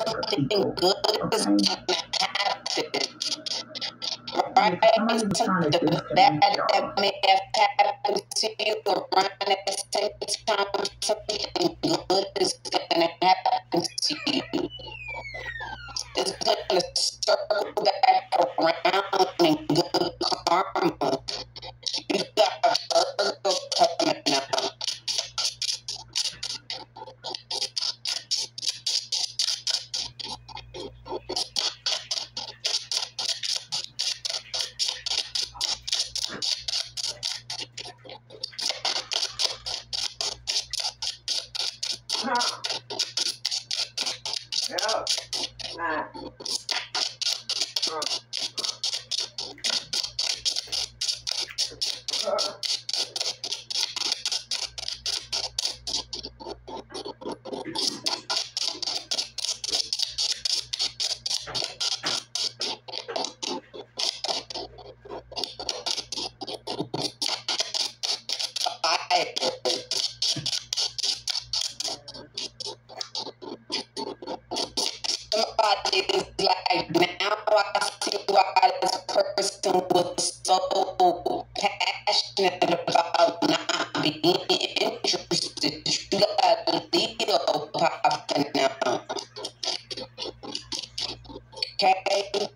of something people. good is Okay. gonna happen, And right? if somebody was trying to Something bad disconnect that y'all. may have happened to you around that same time, something good is gonna happen to you. It's gonna circle back around in good karma. You got Virgo coming out. Yep. Nah. Somebody is like, now I see why this person was so passionate about not being interested. You got a Leo popping out. Okay?